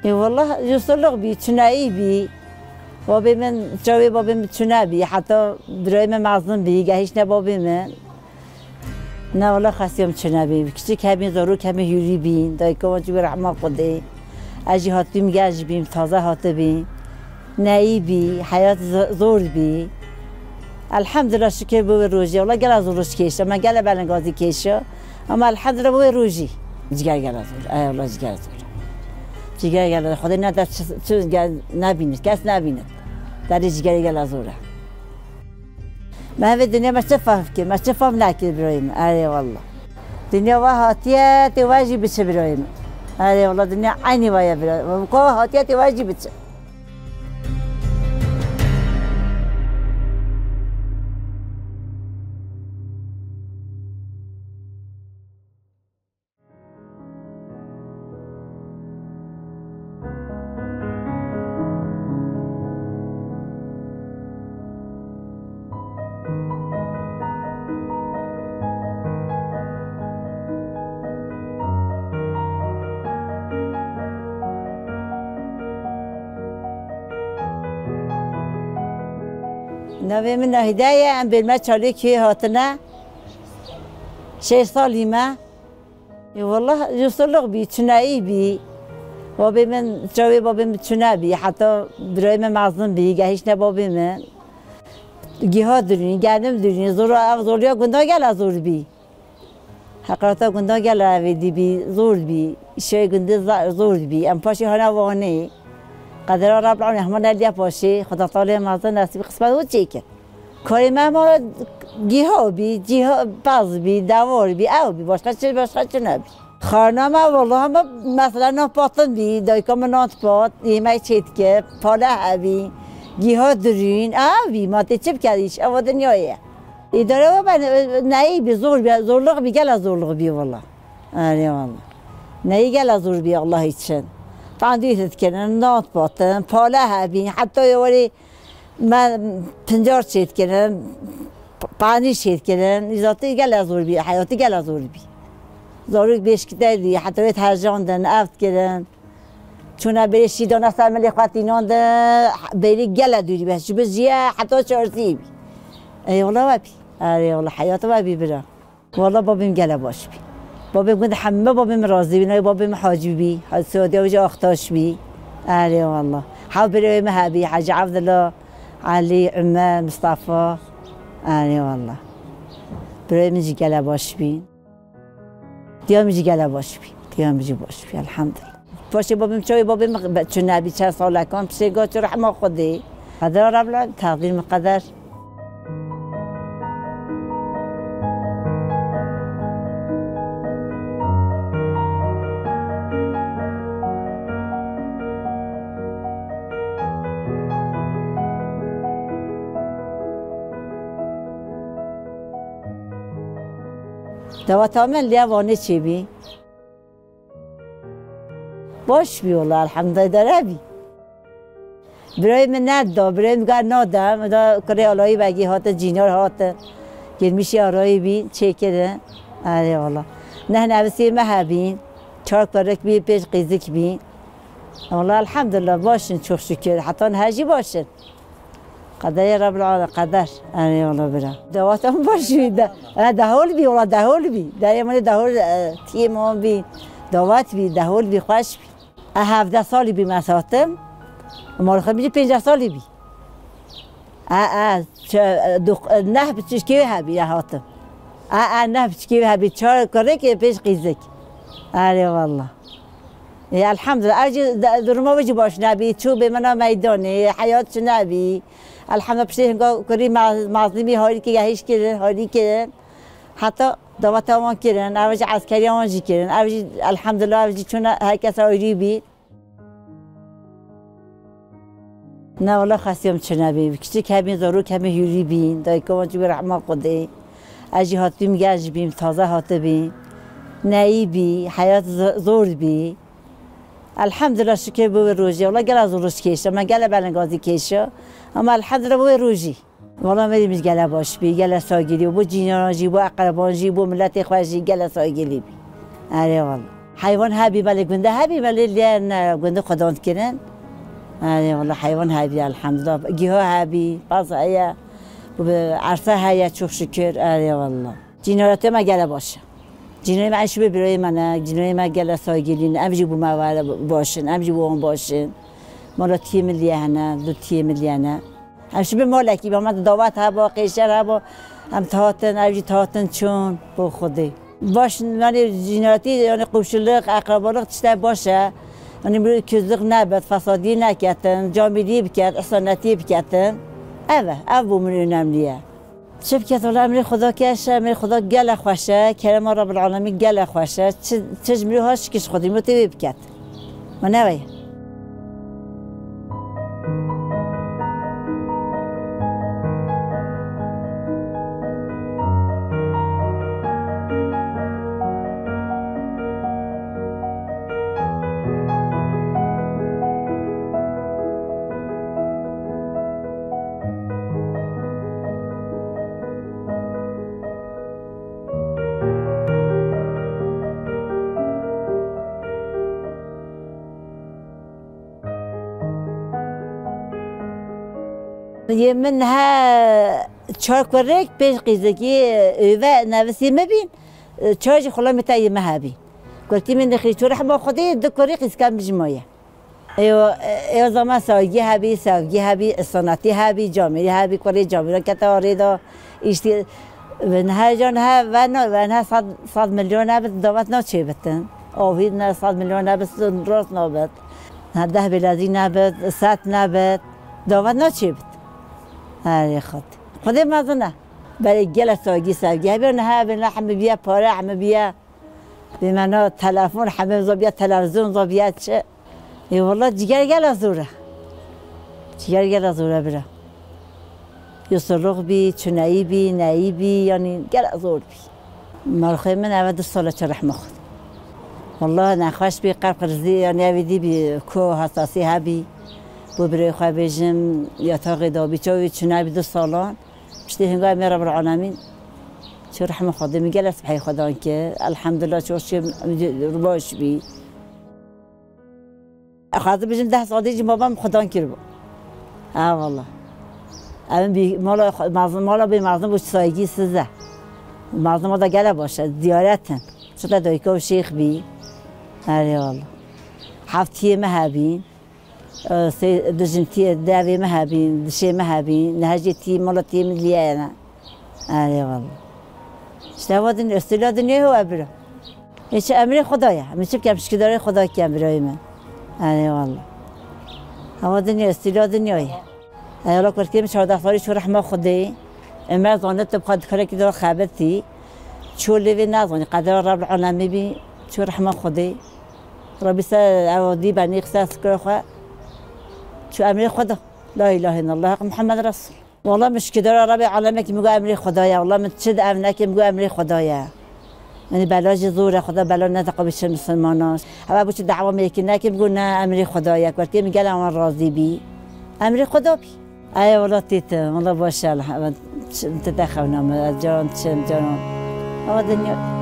والله يوصلق بي تنائي بي بابي من جوي بابي من تنابي حتى برای من معظم بي جهش نبابي من نه والله خاصيم تنابي كشتي كمي ضرور كمي يوري بين دايكو وجب رحمة قدي اجي هات بيم جاج بيم تازه هات بي نائي بي حياة زور بي الحمد لله شكر بو روجي والله قال زورش كيشه ما قال بلنگازي كيشه اما الحمد لله بو روجي جگر قال زور اي والله جگر زور جگر قال خدا ندار چه نبينه کس نبينه در جگر قال زوره ما في الدنيا ما تفهم كي ما تفهم ناكل ابراهيم اي والله الدنيا وهاتيه تواجي بس ابراهيم اي والله الدنيا عيني ويا ابراهيم كو هاتيه تواجي بس نوی من هدایه ام بالما چالی که هاتنه 6 سالی ما والله يوصلق بي تنائي بي بابي من جوي بابي من تنابي حتى برای من معظم بي جهش نبابي من جهاد درني قدم درني زوريا گنده گل زور بي حقیقتا گنده گل ویدی بي زور بي شيء گنده زور بي ام پاشي هنا وانه قدر رب العالمین همه نلیا پاشی خدا تعالی مازن نصیب قسمت و چیکه کاری ما گیاه بی باز بی دوار بی او بی باشقه چه نبی خارنامه والله هم مثلا نپاتن بی دایکام نات پات یه چیت که پاله هبی گیاه درین او بی ما چپ کردیش او دنیایه اداره و نهی بی زورلق بی گل زورلق بی والله آره والله نهی گل زور بی الله ایچن قاندیت کنن نات باتن پاله هبین حتی یوری من پنجار شید کنن پانی شید کنن ذاتی گل زور بی حیاتی گل زور بی زوری بیش کدی حتی وقت هرجاندن افت کنن چون بری شیدان اصلا ملی خاطینان ده بری گل دوری بس چه بزیه حتی چارتی بی ای والله وابی ای والله حیات وابی برا والله بابیم گل باش بی بابي قد حمى بابي مرازي بنا بابي محاجب بي حد سعودي وجا اختاش بي اهلي والله حابري مهابي حاج عبد الله علي عمان مصطفى اهلي والله بري مجي قلا باش بي ديام مجي قلا باش بي ديام مجي باش بي الحمد لله باشي بابي مشوي بابي چون نبي چه سال كان بشي قلت رحمه خدي قدر رب العالمين تقدير من قدر دواتامن لیا وانه چی بی؟ باش بی والله الحمدلله داره بی برای من ندا برای من گر نادم دا کاری علایی بگی هات جینار هات گرمیشی آرایی بی چه کرده؟ آره والله نه نویسی مهبین چار کرک بی پیش قیزک بی والله الحمدلله باشن چوخ شکر حتی نهجی باشن قدر رب العالمين قدر أنا والله برا دواتهم باشوي دهول بي والله دهول بي دايما دهول تيمون بي دوات بي دهول بي خوش بي 17 سالي بي مساتم مال خميجي 50 سالي بي نه بتشكي هبي يا هاتم نه بتشكي هبي چهار كرك پیش قيزك أنا والله يا الحمد لله أجي درما بيجي باش نبي شو بمنا ميداني حياة نبي الحمد لله بشه هنگا کاری معظمی هایی که گهش کردن هایی کردن حتی دعوت آمان کردن اوج عسکری آمان جی کردن اوج الحمدلله اوج چون هر کس آیری بید نه والله خاصیم چه نبی کسی کمی ضرور کمی یوری بین دایکو وجب رحمه قدی اجی هات بیم گاج بیم تازه هات بیم نایی بی حیات زور بی الحمدلله شکر بو روجی والله گل زورش کیشه من گل بلنگازی کیشه اما الحمدلله بو روجی والله مریم گل باش بی گل ساگیری بو جیناجی بو اقربانجی بو ملت خوشی گل ساگیری بی آره والله حیوان هبی ولی گنده هبی ولی لیان گنده خداوند کنن. آره والله حیوان هبی الحمدلله گیاه هبی باز هیا و عرصه هیا çok şükür. آره والله جنایت ما گله باشه. جنایت ما عشبه برای منه جنایت ما گله سایگیرین امجی بو موارد باشن امجی بو اون باشن مالا 10 میلیونه 2 میلیونه همش به مالکی با من دعوت ها با قیشر ها با هم تهاتن اوجی تهاتن چون با خودی باش یعنی جنایتی یعنی قوشلق اقربالق تشته باشه یعنی برای کزلق نبود فسادی نکردن جامعی بکرد احسانتی بکردن او بومن önemliye شب که طول امری خدا کشه امری خدا گله خوشه کرم رب العالمین گله خوشه چجمری هاش کش خودی متوی بکرد ما نوی منها چهار کرک پیش قیزگی و نوسی مبین چهارج خلا متای مهابی گفتی من دخلی چور حما خودی دو کرک اسکم بجمایه ایو زمان ساگی هبی صنعتی هبی جامعی هبی کاری جامعی کتاری دا ایشتی ونها جان ها ونها 100 میلیون نبود دعوت نچه بتن آوید نه 100 میلیون نبود راست نبود 10 بلادی نبود 100 نبود دعوت نچه بت آره خودی مازنه برای گل ساگی ساگی بیان نه همه بیا پاره همه بیا به منا تلفن همه زبیا تلویزیون زبیا چه ای والله جگر گل زوره برا یسرق بی چنایی بی نایی بی یعنی گل زور بی مرخی من 90 سال چه رحمه خود والله نخواش بی قرب قرزی یعنی اویدی بی کو حساسی هبی برای خواه بیشم یا تاقی دابی چاوی چنای بی 2 سالان پشتی هنگاه می رب العالمین چه رحمه خدا میگه لسبحی خدا که الحمدلله چه باش بی خواهد بیشم 10 سالی جی بابام خدا کرد والله اون بی مالا بی مردم باش سایگی سزه مردم دا گله باشه زیارتن شده دایکا و شیخ بی آره والله هفتی مهبین دجنتي دافي مهابين دشي مهابين نهجتي مالتي مليانة آره والله اشتهادن استيلا دنيا هو أبره إيش أمري خدايا مش بكم شكداري خدا كم براي من آره والله هوا دنيا استيلا دنياي الله كرتي مش هذا فاري شو رحمة خدي إما ظننت بخد كره كده خابتي شو اللي في نازني قدر رب العالمين بي شو رحمة خدي ربي سا عودي بني خساس كره شو أمري خدا لا إله إلا الله محمد رسول والله مش كده ربي علمك مجو أمري خدايا والله متشد أمنك مجو أمري خدايا يعني بلاج زورة خدا بلا نتقى بش مسلماناش أبى بوش دعوة ميكناك مجو أمري خدايا كرتي مقال أنا راضي بي أمري خدا بي أي والله تيت والله باشا تدخلنا من جان تشم جان هذا الدنيا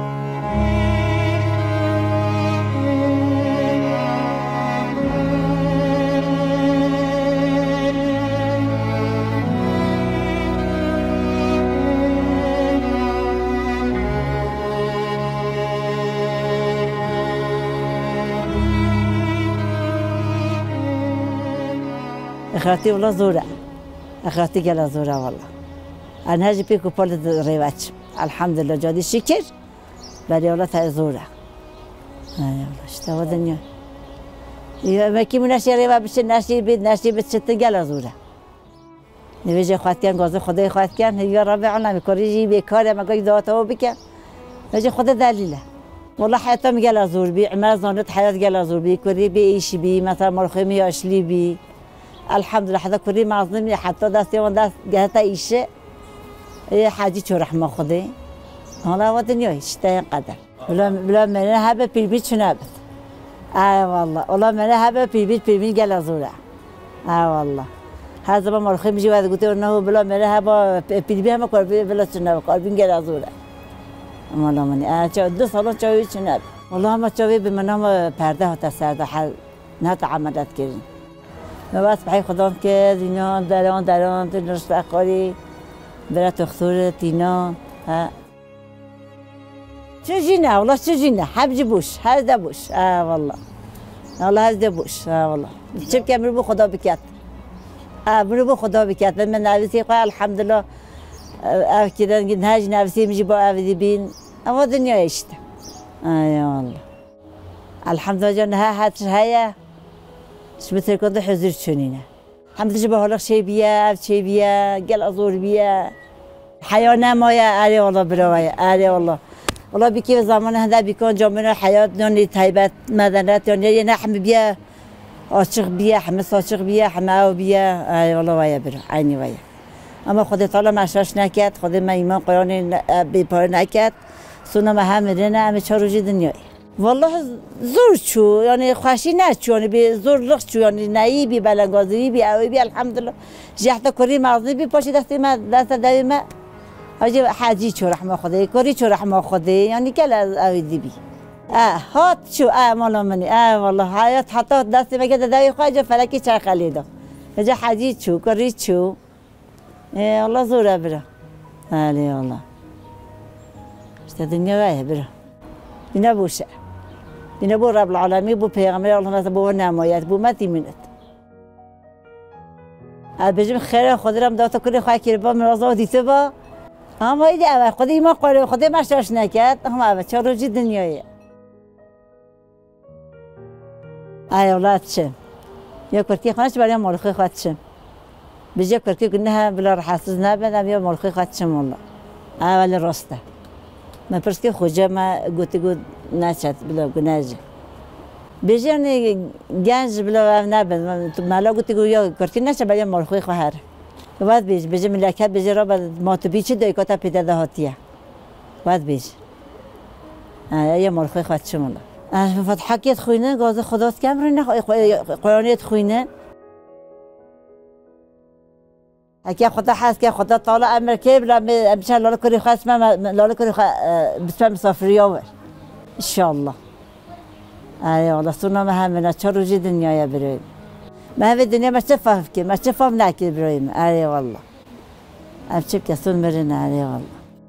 أخرتي والله زورة أخرتي قال زورة والله أنا هاجي بيكو بولد ريواتش الحمد لله جادي شكر بلي والله تاي زورة والله اشتوى دنيا ما كيمو ناشي ريوا بش ناشي بيد ناشي بتشت قال زورة نبيجي خوات كان غازي خداي خوات كان هي ربي عنا كوريجي بكار ما قاعد دعوته بك نجي خدا دليله والله حياتهم قال زور بي عمال زانت حياة قال زور بي كوري بي ايش بي مثلا مرخمي اشلي بي الحمد لله حدا كوري معظمي حتى دستي وان جهتا ايشه اي حاجي شو رحمه خدي هلا ودنيا اشتاين قدر بلا منها هبه بالبيت شنابت والله والله منها هبه بالبيت قال زورا والله هذا ما مرخم جي واحد قلت انه بلا منها هبه بالبيت ما كور بلا شناب قلبين قال زورا والله مني 2 سال شوي شناب والله ما تشوفي بمنام پرده هات سرده حل نه تعمدت کردن ما بس بحی خدا که دینا دران نرشت اقاری برای تختور دینا ها چه جینه والله چه جینه حبج بوش هر بوش والله والله هر بوش والله چه که مربو خدا بکت مربو خدا بکت من نویسی خواه الحمدلله کردن که هج نویسی میجی با اویدی بین اما دنیا اشته والله الحمدلله جان ها حتر هیا شبتر كنت حزر شنينه الحمد لله بهالك شيء بيا شيء بيا قال أزور بيا حيانا ما يا أري والله براوية أري والله بكيف زمان هذا بيكون جامعنا الحياة يعني تايبات مدنات يعني نحن بيا عاشق بيا حمس عاشق بيا حماو بيا أري والله ويا برا عيني ويا أما خدي طالع معشاش نكات خدي ما إيمان قرآن بيبار نكات سونا ما هم رنا هم شروجي دنياي والله زور شو يعني خوشی نشو يعني به زور لخت شو يعني نایی بی بلنگازی بی اوی بی الحمدلله جهت کری مغزی بی پاشی دستی ما دست دوی ما اجی حاجی چو رحمه خدای کری چو رحمه خدای يعني کل اوی دی بی هات شو مالا منی والله حیات حتی دستی ما که دوی خواهد فلکی چرخلی دا اجا حاجی چو کری چو والله زوره برا علی والله اشت دنیا وایه برا دینا بوشه دینا بو رب العالمین بو پیغمبر الله نزد بو نمایت بو متی منت بجم خیر خودم داتا کنی خواهی که با مرازا دیته با اما ایدی اول خودی ما قاره خودی مشتاش نکرد اما اول چه روزی دنیایه اولاد چه یا کرکی خانش برای مالخی خواهد چه بجا کرکی کنه بلا رحاسز نبند یا مالخی خواهد چه والله اول راسته من پرسکی خوجه ما گوت نشد بلا گناجه بیشتر گنج بلا نبند مالا گوتی یا کرتی نشه برای مالخوی خواهر بعد بیش ملکت بیش را بعد ماتبی چه دایکاتا پیدا دهاتیه بعد بیش یا مالخوی خواهد شمالا فتح کیت خوینه گاز خداست کم رو نه قرآنیت خوینه اگه خدا هست که خدا تعالی امر که بلا امشان لاله کری خواست من لاله کری بسم مسافری آور ان شاء الله آیا والله سونا ما همه چه روزی دنیای برایم ما همه دنیا ما چه فهم که ما چه فهم نکرد برایم آیا والله ام چه کسون مرن آیا والله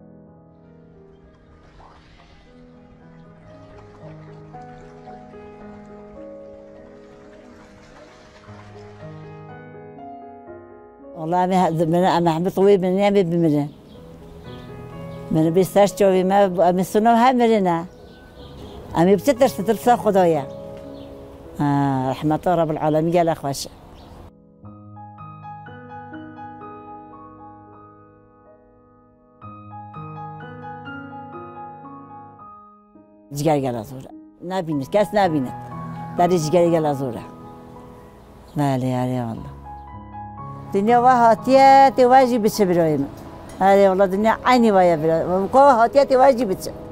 والله أنا أحب طويل من يامي بمرن من بيستاش جوي ما مسونا هم مرنا أمي بتقدر تترسى خدايا رحمة رب العالمين قال أخوش جگری قال أزوره نبينت كاس نبينت داري جگری قال أزوره بله والله دنیا و هاتیه تواجی بچه برایم. آره والله دنیا عینی ویا برایم. کو هاتیه تواجی بچه.